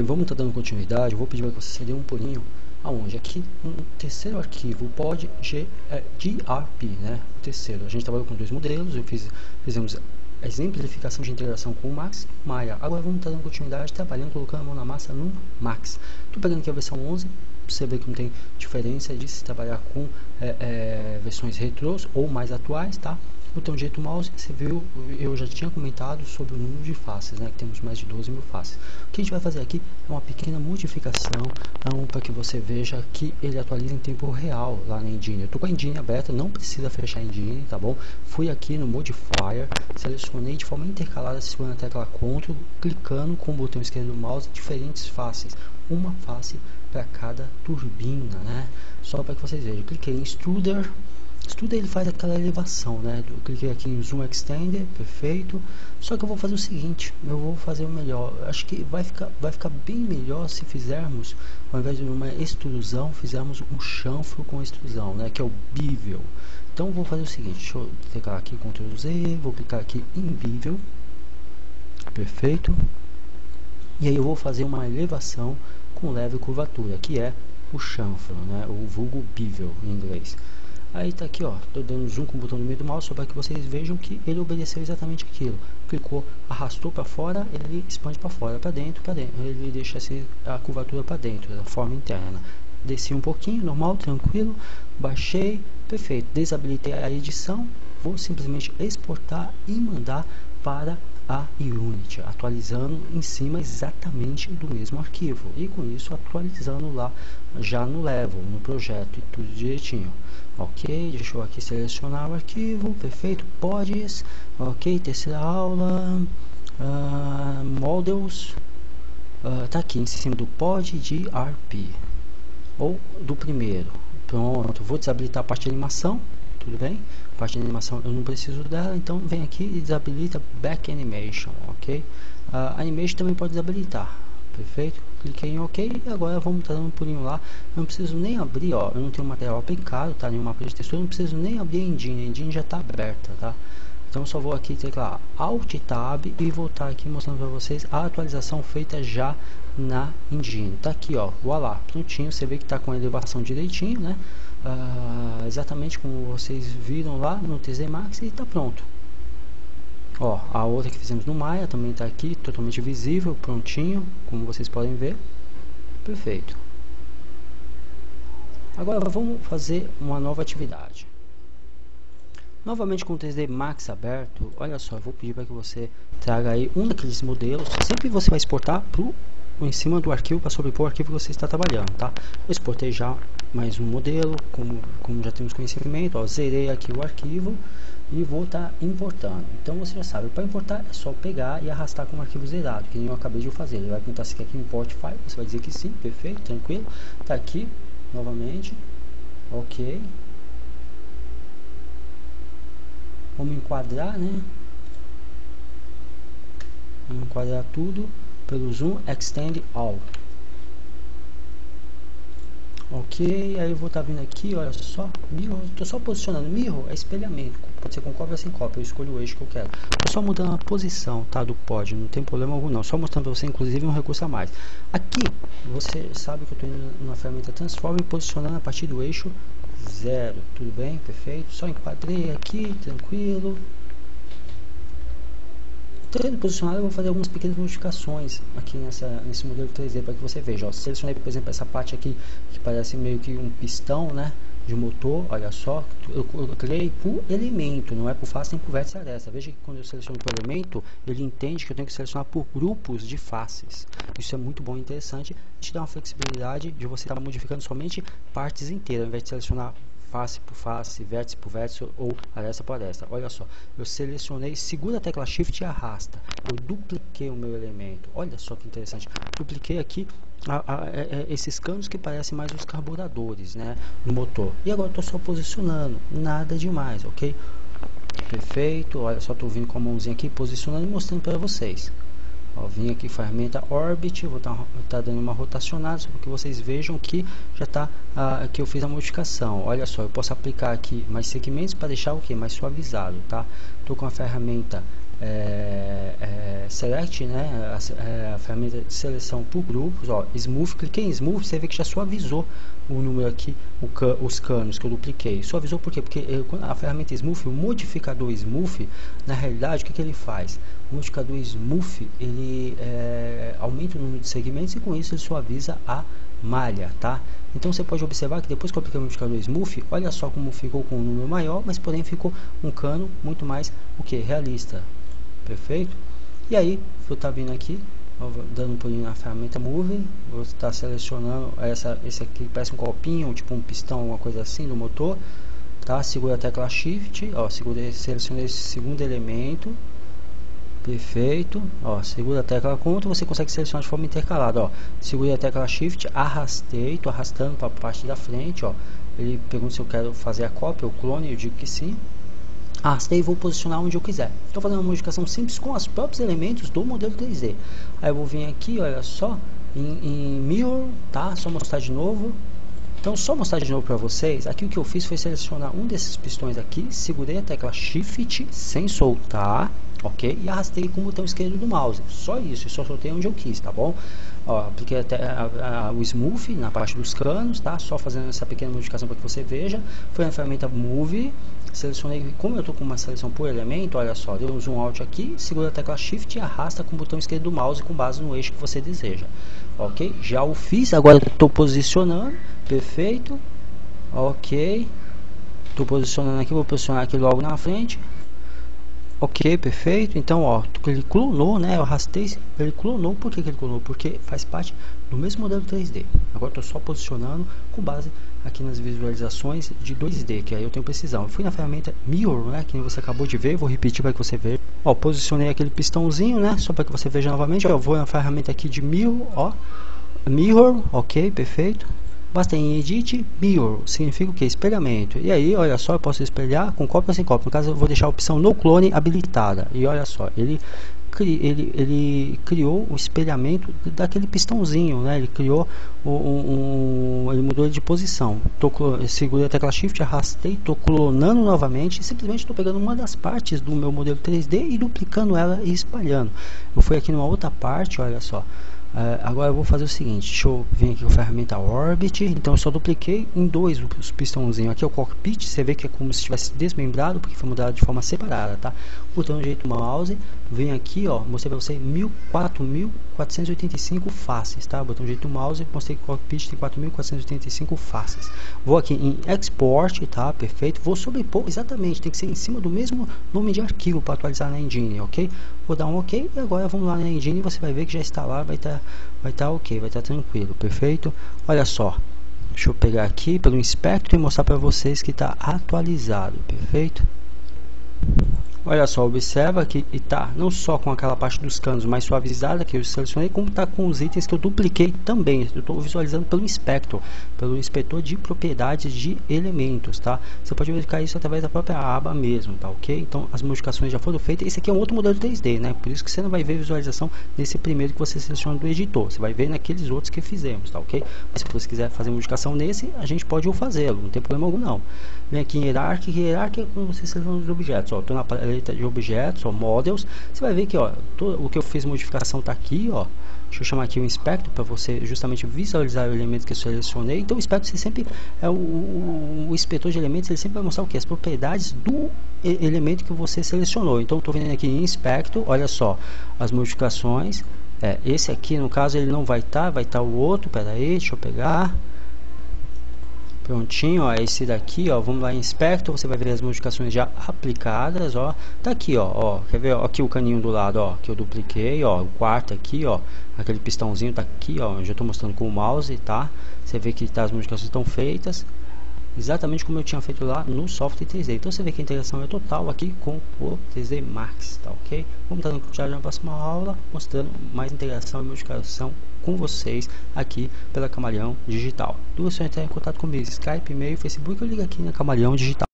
vamos estar dando continuidade. Eu vou pedir para que você dê um pulinho aonde? Aqui no terceiro arquivo, pod grp, né? O terceiro. A gente trabalhou com dois modelos, fizemos a exemplificação de integração com o Max e o Maya. Agora vamos estar dando continuidade, trabalhando, colocando a mão na massa no Max. Estou pegando aqui a versão 11, você vê que não tem diferença de se trabalhar com versões retrôs ou mais atuais, tá? Botão direito mouse, você viu, eu já tinha comentado sobre o número de faces, né, que temos mais de 12 mil faces. O que a gente vai fazer aqui é uma pequena modificação para que você veja que ele atualiza em tempo real lá na engine. Eu estou com a engine aberta, não precisa fechar a engine, tá bom? Fui aqui no modifier, selecionei de forma intercalada, segurando a tecla Ctrl, clicando com o botão esquerdo do mouse diferentes faces, uma face para cada turbina, né? Só para que vocês vejam, cliquei em Extruder. Ele faz aquela elevação, né? Eu cliquei aqui em Zoom Extender, perfeito. Só que eu vou fazer o seguinte, eu vou fazer o melhor. Acho que vai ficar bem melhor se fizermos, ao invés de uma extrusão, fizermos um chanfro com extrusão, né? Que é o bevel. Então eu vou fazer o seguinte, deixa eu clicar aqui, Ctrl Z, vou clicar aqui em bevel, perfeito. E aí eu vou fazer uma elevação com leve curvatura, que é o chanfro, né? O vulgo bevel em inglês. Aí tá aqui, ó, tô dando zoom com o botão no meio do mouse só para que vocês vejam que ele obedeceu exatamente aquilo. Clicou, arrastou para fora, ele expande para fora, para dentro, ele deixa assim a curvatura para dentro, da forma interna. Desci um pouquinho, normal, tranquilo, baixei, perfeito. Desabilitei a edição, vou simplesmente exportar e mandar para a Unity, atualizando em cima exatamente do mesmo arquivo, e com isso atualizando lá já no level, no projeto e tudo direitinho. Ok, deixa eu aqui selecionar o arquivo, perfeito, pods, ok, terceira aula, models, tá aqui em cima do pod de RP, ou do primeiro. Pronto, vou desabilitar a parte de animação, tudo bem? A parte de animação eu não preciso dela, então vem aqui e desabilita Back Animation, ok? Animation também pode desabilitar, perfeito? Cliquei em OK e agora vamos estar dando um pulinho lá. Eu não preciso nem abrir, ó, eu não tenho material aplicado, tá? Nenhum mapa de textura, eu não preciso nem abrir a engine já está aberta, tá? Então só vou aqui teclar Alt Tab e voltar aqui mostrando para vocês a atualização feita já na engine. Tá aqui, ó, voilá, prontinho. Você vê que tá com a elevação direitinho, né? Exatamente como vocês viram lá no TZ Max, e tá pronto. Ó, a outra que fizemos no Maya também tá aqui, totalmente visível, prontinho, como vocês podem ver. Perfeito. Agora vamos fazer uma nova atividade. Novamente com o 3D Max aberto, olha só, eu vou pedir para que você traga aí um daqueles modelos. Sempre você vai exportar em cima do arquivo para sobrepor o arquivo que você está trabalhando, tá? Eu exportei já mais um modelo, como já temos conhecimento, ó, zerei aqui o arquivo e vou estar importando. Então você já sabe, para importar é só pegar e arrastar com o arquivo zerado, que eu acabei de fazer. Ele vai perguntar se quer que importe file, você vai dizer que sim, perfeito, tranquilo. Tá aqui, novamente, ok. Vamos enquadrar, né? Vamos enquadrar tudo pelo Zoom Extend All. Ok, aí eu vou estar vindo aqui, olha só, mirror, estou só posicionando. Mirror é espelhamento, pode ser com cópia ou sem cópia, eu escolho o eixo que eu quero. Estou só mudando a posição, tá, do pod, não tem problema algum não, só mostrando para você inclusive um recurso a mais. Aqui, você sabe que eu estou indo na ferramenta Transform e posicionando a partir do eixo 0, tudo bem, perfeito, só enquadrei aqui, tranquilo. Tendo posicionado, eu vou fazer algumas pequenas modificações aqui nesse modelo 3D para que você veja. Ó, selecionei, por exemplo, essa parte aqui que parece meio que um pistão, né, de motor. Olha só, eu criei por elemento, não é por face nem por vértice aresta. Veja que quando eu seleciono por elemento, ele entende que eu tenho que selecionar por grupos de faces. Isso é muito bom e interessante. Te dá uma flexibilidade de você estar modificando somente partes inteiras, ao invés de selecionar face por face, vértice por vértice ou aresta por aresta. Olha só, eu selecionei, segura a tecla Shift e arrasta. Eu dupliquei o meu elemento. Olha só que interessante. Dupliquei aqui esses canos que parecem mais os carburadores, né, no motor. E agora estou só posicionando, nada demais, ok? Perfeito. Olha só, estou vindo com a mãozinha aqui, posicionando e mostrando para vocês. Ó, vim aqui ferramenta Orbit, vou estar dando uma rotacionada só para que vocês vejam que já está que eu fiz a modificação. Olha só, eu posso aplicar aqui mais segmentos para deixar o que mais suavizado, tá? Estou com a ferramenta Select, né, a ferramenta de seleção por grupos, ó, Smooth, cliquei em Smooth, você vê que já suavizou o número aqui, os canos que eu dupliquei. Suavizou por quê? Porque a ferramenta Smooth, o modificador Smooth, na realidade, o que ele faz? O modificador Smooth, ele aumenta o número de segmentos e com isso ele suaviza a malha, tá? Então você pode observar que depois que eu apliquei o modificador Smooth, olha só como ficou com um número maior, mas porém ficou um cano muito mais, o que? Realista. Perfeito? E aí, eu tá vindo aqui, dando um pulinho na ferramenta Move, vou estar selecionando esse aqui, parece um copinho, tipo um pistão, alguma coisa assim do motor, tá? Segura a tecla Shift, ó, selecionei esse segundo elemento, perfeito, ó, segura a tecla Ctrl, você consegue selecionar de forma intercalada, ó, segura a tecla Shift, arrastei, tô arrastando para a parte da frente, ó, ele pergunta se eu quero fazer a cópia, o clone, eu digo que sim. Arrastei e vou posicionar onde eu quiser. Estou fazendo uma modificação simples com os próprios elementos do modelo 3D. Aí eu vou vir aqui, olha só, em Mirror, tá? Só mostrar de novo. Então, só mostrar de novo para vocês. Aqui o que eu fiz foi selecionar um desses pistões aqui, segurei a tecla Shift sem soltar, ok? E arrastei com o botão esquerdo do mouse. Só isso, eu só soltei onde eu quis, tá bom? Ó, apliquei até o Smooth na parte dos canos, tá? Só fazendo essa pequena modificação para que você veja. Foi na ferramenta Move. Selecionei, como eu estou com uma seleção por elemento, olha só, deu um zoom out aqui, segura a tecla Shift e arrasta com o botão esquerdo do mouse com base no eixo que você deseja, ok? Já o fiz, agora estou posicionando, perfeito, ok, estou posicionando aqui, vou posicionar aqui logo na frente, ok, perfeito. Então, ó, ele clonou, né? Eu arrastei, ele clonou. Por que ele clonou? Porque faz parte do mesmo modelo 3D. Agora estou só posicionando com base aqui nas visualizações de 2D, que aí eu tenho precisão. Eu fui na ferramenta Mirror, né? Que você acabou de ver, vou repetir para que você veja. Ó, posicionei aquele pistãozinho, né? Só para que você veja novamente. Ó, eu vou na ferramenta aqui de Mirror, ó, Mirror, ok, perfeito. Basta em Edit, Mirror, significa o que? Espelhamento. E aí, olha só, eu posso espelhar com cópia ou sem cópia. No caso, eu vou deixar a opção No Clone habilitada. E olha só, ele criou o espelhamento daquele pistãozinho, né? Ele criou ele mudou de posição. Segurei a tecla Shift, arrastei, estou clonando novamente. Simplesmente estou pegando uma das partes do meu modelo 3D e duplicando ela e espalhando. Eu fui aqui numa outra parte, olha só. Agora eu vou fazer o seguinte, deixa eu vir aqui com a ferramenta Orbit. Então eu só dupliquei em dois os pistãozinhos. Aqui é o cockpit, você vê que é como se tivesse desmembrado, porque foi mudado de forma separada, tá? Botando jeito mouse, vem aqui, ó, mostrei para você 4.485 faces, tá? Botando jeito mouse, mostrei que o cockpit tem 4.485 faces. Vou aqui em Export, tá? Perfeito. Vou sobrepor, exatamente, tem que ser em cima do mesmo nome de arquivo para atualizar na engine, ok? Vou dar um ok e agora vamos lá na engine e você vai ver que já está lá, vai estar ok, vai estar tranquilo, perfeito? Olha só, deixa eu pegar aqui pelo Inspector e mostrar para vocês que está atualizado, perfeito? Olha só, observa que está não só com aquela parte dos canos mais suavizada que eu selecionei, como está com os itens que eu dupliquei também. Eu estou visualizando pelo Inspector, pelo inspetor de propriedades de elementos, tá? Você pode verificar isso através da própria aba mesmo, tá ok? Então as modificações já foram feitas. Esse aqui é um outro modelo 3D, né? Por isso que você não vai ver visualização nesse primeiro que você seleciona do editor. Você vai ver naqueles outros que fizemos, tá ok? Mas se você quiser fazer modificação nesse, a gente pode fazê-lo, não tem problema algum não. Vem aqui em Hierarchy, Hierarchy é quando você seleciona os objetos, ó. Estou na paleta de objetos, ó, Models, você vai ver que, ó, o que eu fiz modificação está aqui, ó. Deixa eu chamar aqui o Inspector para você justamente visualizar o elemento que eu selecionei. Então o Inspector você sempre é o inspetor de elementos, ele sempre vai mostrar o que? As propriedades do elemento que você selecionou. Então estou vendo aqui em Inspector, olha só, as modificações. Esse aqui no caso ele não vai estar, vai estar o outro, pera aí, deixa eu pegar. Prontinho, ó, esse daqui, ó, vamos lá em Inspector, você vai ver as modificações já aplicadas, ó, tá aqui, ó, quer ver, ó, aqui o caninho do lado, ó, que eu dupliquei, ó, o quarto aqui, ó, aquele pistãozinho tá aqui, ó, eu já tô mostrando com o mouse, tá, você vê que tá, as modificações estão feitas, exatamente como eu tinha feito lá no software 3D, então você vê que a integração é total aqui com o 3D Max, tá ok? Vamos estar no continuidade na próxima aula, mostrando mais integração e modificação com vocês aqui pela Camaleão Digital. Dúvidas, só entrar em contato comigo, Skype, e-mail, Facebook, eu ligo aqui na Camaleão Digital.